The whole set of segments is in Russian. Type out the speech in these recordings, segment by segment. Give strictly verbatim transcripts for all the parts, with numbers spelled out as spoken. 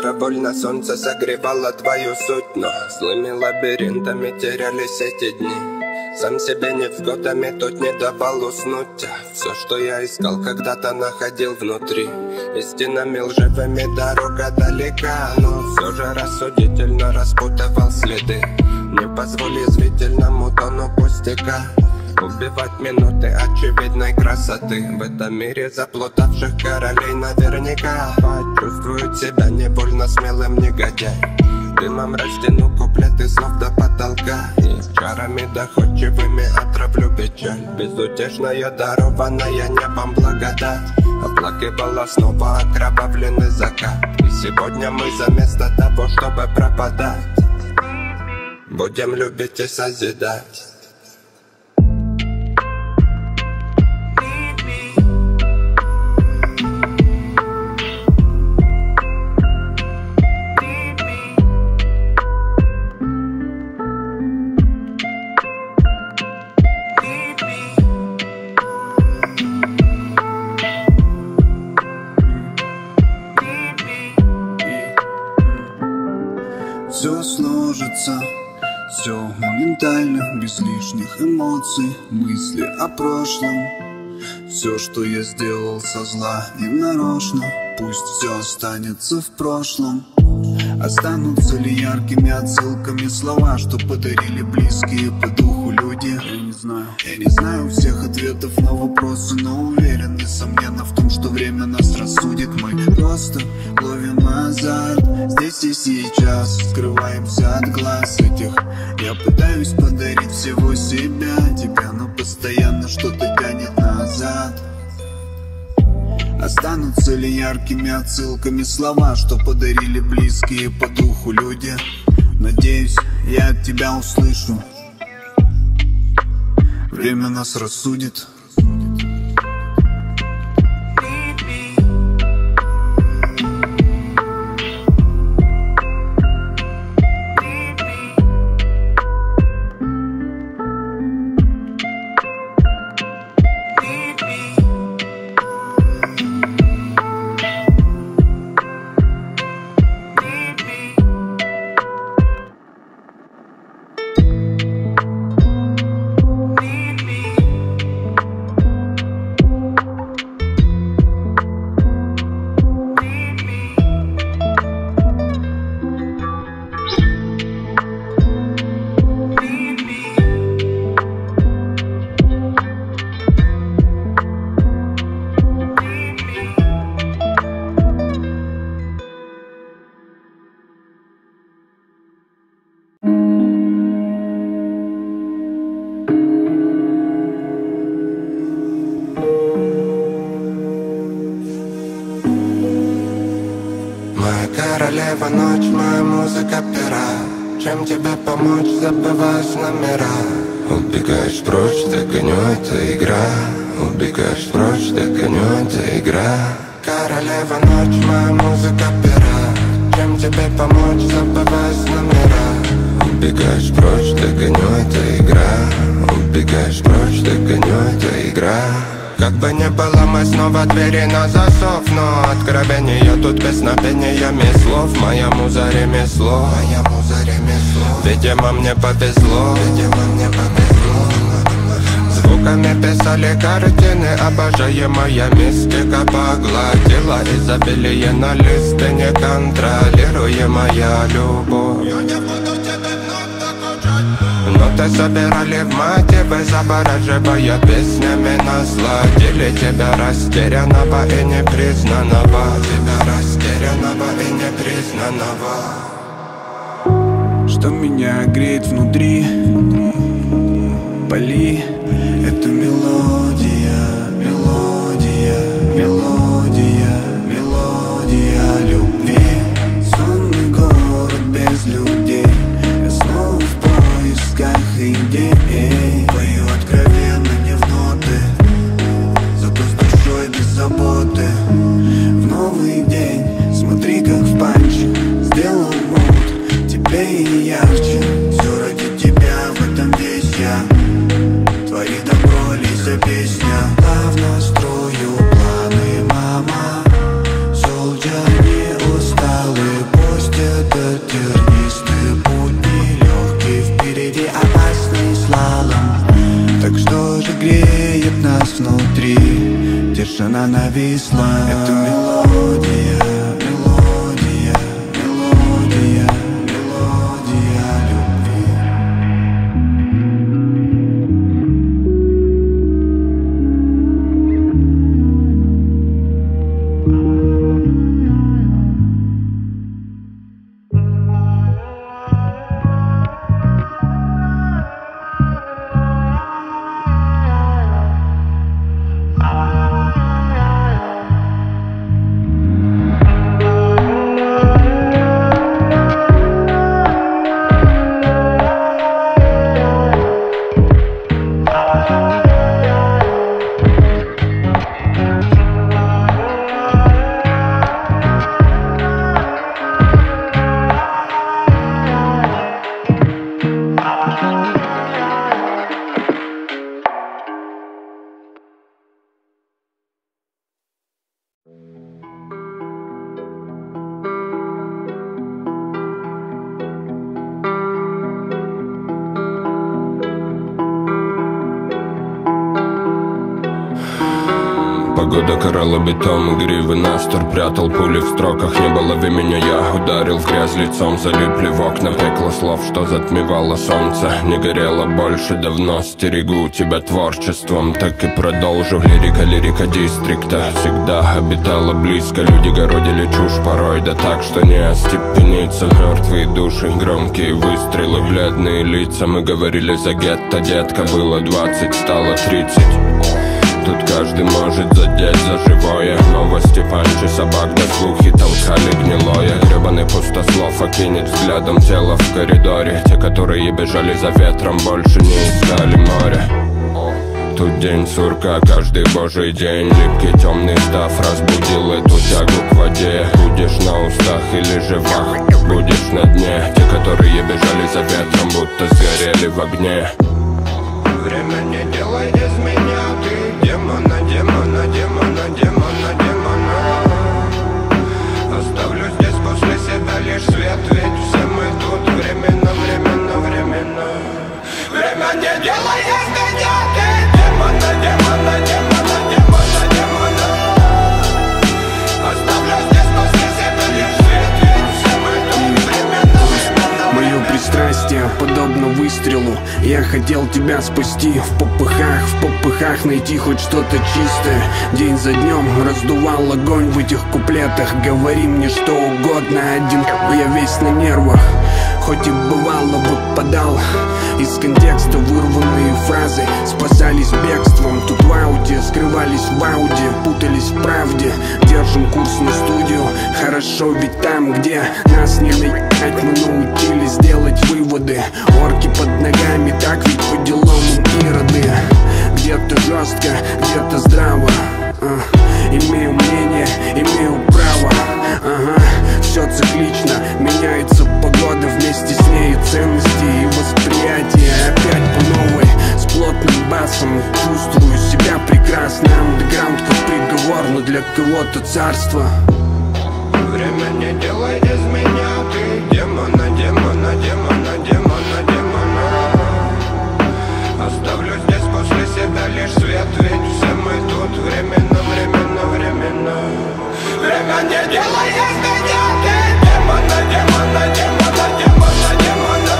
Добровольно солнце согревало твою суть, но злыми лабиринтами терялись эти дни. Сам себе невзгодами тут не давал уснуть, а все, что я искал, когда-то находил внутри. Истинами лживыми дорога далека, но все же рассудительно распутывал следы. Не позволь язвительному тону пустяка убивать минуты очевидной красоты. В этом мире заплутавших королей наверняка почувствуют себя невольно смелым негодяй. Дымом растяну куплеты слов до потолка и чарами доходчивыми отравлю печаль. Безутешная, дарованная небом благодать оплакивала снова окровавленный закат. И сегодня мы заместо того, чтобы пропадать, будем любить и созидать. Все сложится, все моментально, без лишних эмоций, мысли о прошлом. Все, что я сделал со зла и нарочно, пусть все останется в прошлом. Останутся ли яркими отсылками слова, что подарили близкие по духу люди? Я не знаю, я не знаю всех ответов на вопросы, но уверен, несомненно, в том, что время нас рассудит. Мы просто ловим азарт здесь и сейчас, скрываемся от глаз этих. Я пытаюсь подарить всего себя тебе, но постоянно что-то тянет назад. Останутся ли яркими отсылками слова, что подарили близкие по духу люди? Надеюсь, я от тебя услышу. Время нас рассудит. Королева ночь, моя музыка пера. Чем тебе помочь, забываешь номера. Убегаешь прочь, догоню, это игра. Убегаешь прочь, догоню, это игра. Королева ночь, моя музыка пера. Чем тебе помочь, забываешь номера. Убегаешь прочь, догоню, это игра. Убегаешь прочь, догоню, это игра. Как бы ни было, мы снова двери на засов, но откровение тут песнопениями слов. Моя муза ремесло, моя муза ремесло. Видимо, мне повезло, видимо, мне повезло. Звуками писали картины, обожаемая мистика погладила изобилие на листы, неконтролируемая любовь. Ноты собирали в мотивы, завораживая песнями, насладили тебя растерянного и непризнанного. Тебя растерянного и непризнанного. Что меня греет внутри, пали, это мелодия, мелодия, мелодия, мелодия любви. Сонный город без людей, я снова в поисках идей. Пою откровенно, не в ноты, зато с душой без заботы. В новый день, смотри, как в панче сделал мод, тебе и ярче. Все ради тебя, в этом весь я. Твори добро, Лиза, песня. Плавно строю планы, мама. Солджа не усталый. лишь она нависла. Это мелодия, мелодия, мелодия, мелодия любви. Погода карала бетон, гривы настор прятал пули в строках. Не было времени, я ударил в грязь лицом. Залипли в окна, пекло слов, что затмевало солнце. Не горело больше давно, стерегу тебя творчеством. Так и продолжу, лирика, лирика дистрикта всегда обитала близко. Люди городили чушь порой, да так, что не остепениться. Мертвые души, громкие выстрелы, бледные лица. Мы говорили за гетто, детка, было двадцать, стало тридцать. Тут каждый может задеть за живое. Новости, панчи, собак, да слухи толкали гнилое. Гребаный пустослов окинет взглядом тело в коридоре. Те, которые бежали за ветром, больше не искали море. Тут день сурка, каждый божий день. Липкий темный став разбудил эту тягу к воде. Будешь на устах или же вах, будешь на дне. Те, которые бежали за ветром, будто сгорели в огне. Время не делай из меня, ты демона, демона, демона, демона, демона. Оставлю здесь после себя лишь свет, ведь все мы тут временно, временно, временно. Время не делай из меня, ты демона, демона, демона, демона, демона. Оставлю здесь после себя лишь свет, ведь все мы тут временно, временно. Мое пристрастие подобно выстрелу. Я хотел тебя спасти в попыхах, в попыхах найти хоть что-то чистое. День за днем раздувал огонь в этих куплетах. Говори мне что угодно, один я весь на нервах. Хоть и бывало выпадал из контекста вырванные фразы, спасались бегством. Тут в ауте, скрывались в ауде, путались в правде. Держим курс на студию, хорошо ведь там, где нас не наебать, мы научились делать выводы. Орки под ногами, так ведь по делам ироды. Где-то жестко, где-то здраво. а, Имею мнение, имею право. Ага, все циклично, меняется погода, вместе с ней и ценности, и восприятие. Опять по новой, с плотным басом, чувствую себя прекрасно. Андеграунд как приговор, но для кого-то царство. Время не делай из меня, ты демона, демона, демона, демона, демона. Оставлю здесь после себя лишь свет, ведь все мы тут временно, временно, временно. Время не делай из меня, ты демона, демона, демона, демона, демона.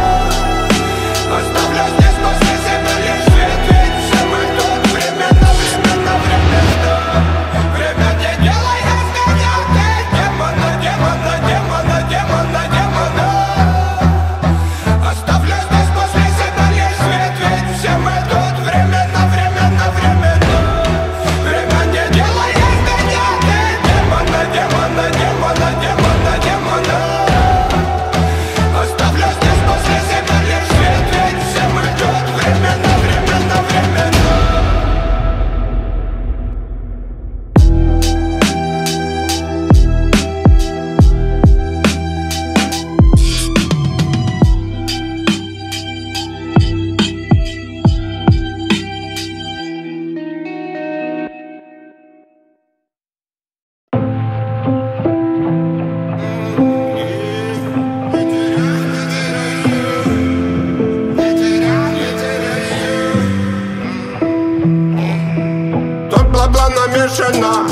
Оставлю здесь после себя лишь свет, ведь все мы тут временно, временно, временно. Время не делай из меня, ты демона, демона, демона, демона, демона.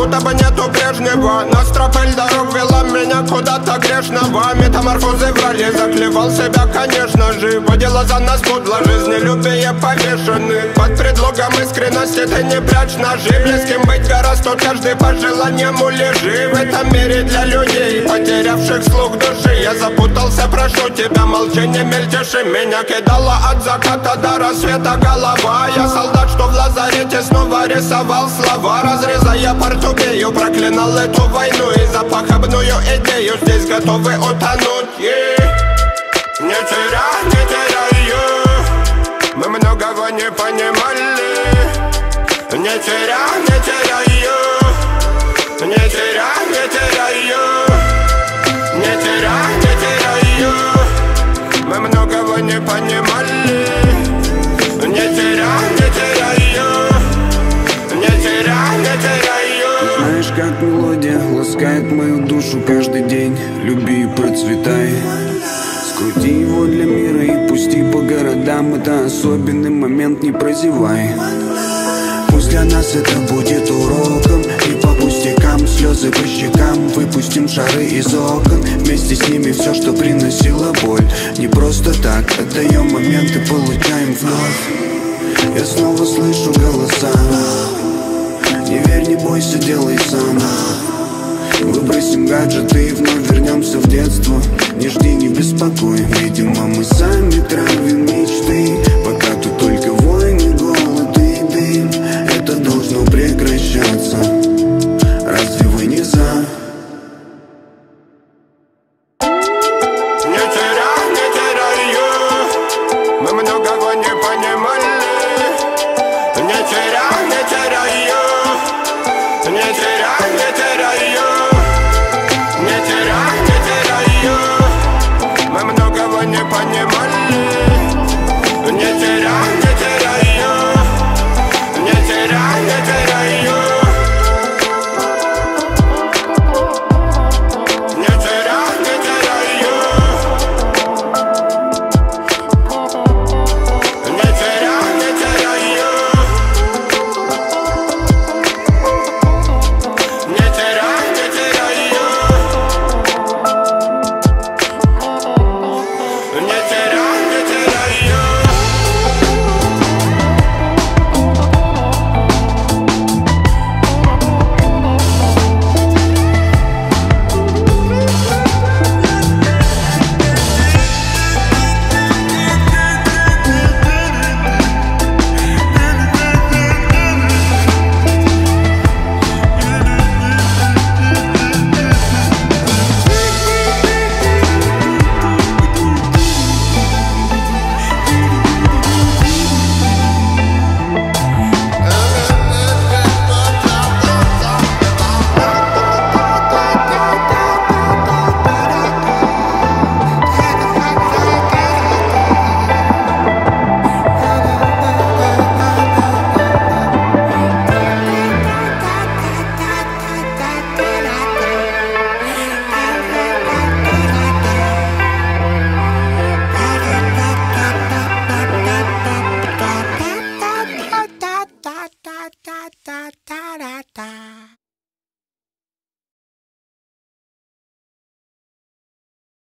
будто бы нету прежнего. Но стропель дорог вела меня куда-то грешного. Метаморфозы врали, заклевал себя, конечно же. Водила за нас пудло, жизнелюбие повешены. Под предлогом искренности ты не прячь ножи. Близким быть гораздо, тут каждый по желаниям улежи. В этом мире для людей, потерявших слух души. Я запутался, прошу тебя, молчание мельтеши. Меня кидала от заката до рассвета голова. Я солдат, что в лазарете снова рисовал слова. Разрезая портупею, проклинал эту войну и за похабную идею здесь готовы утонуть. Yeah. Не теряй, не теряй ее. Мы многого не понимали. Не теряй, не теряй ее. Не теряй, не теряй ее. Не теряй, не теряй ее. Мы многого не понимали. Не теряй, не теряй ее. Не теряй, не теряй ее. Знаешь, как мелодия ласкает мою душу каждый день. Люби и процветай. Скрути его для мира и пусти по городам. Это особенный момент, не прозевай. Пусть для нас это будет уроком. И по пустякам, слезы по щекам. Выпустим шары из окон. Вместе с ними все, что приносило боль. Не просто так, отдаем момент и получаем вновь. Я снова слышу голоса. Не верь, не бойся, делай сам. Выбросим гаджеты и вновь вернемся в детство. Не жди, не беспокой. Видимо, мы сами травим мечты. Пока тут только войны, голод и дым. Это должно прекращаться. Разве вы не за? Не теряй, не теряй ее. Мы многого не понимали. Не теряй, не теряй ее. Не теряй, не теряй ее. Не теряй, не теряй ее. Мы многого не понимали. Не теряй, не теряй ее. Не теряй, не теряй ее. Не теряй, не теряй ее. Не теряй, не теряй ее. Не теряй, не теряй ее. Не теряй, не теряй ее. da da da